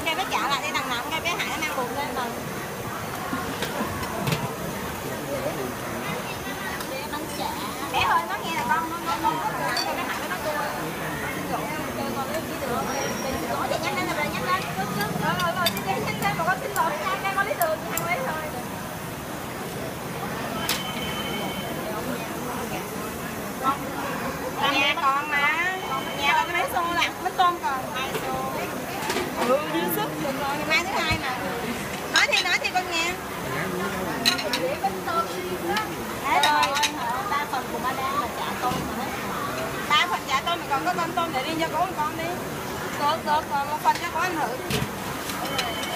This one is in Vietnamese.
kêu bé chợ lại đi đằng nào cũng kêu bé Hải nó mang bụng lên rồi. Bé ơi nó nghe là con nó nặng cho bé Hải nó cua. Kêu con lấy chỉ được. Có chị nhanh lên là nhanh lên. Rồi nhanh lên mà con xin lỗi nha, con lấy đường ăn lấy thôi. Nhà còn mà. Nhà còn cái mấy xô là bánh tôm còn 2 xô. Ừ, dư sức được rồi, ngày mai thứ hai mà. Nói thì con nghe. Bánh tôm thế rồi. 3 phần của ba đang là chả tôm mà. 3 phần chả tôm mà còn có tôm để đi cho bố con đi. Được, còn 1 phần cho có anh thử.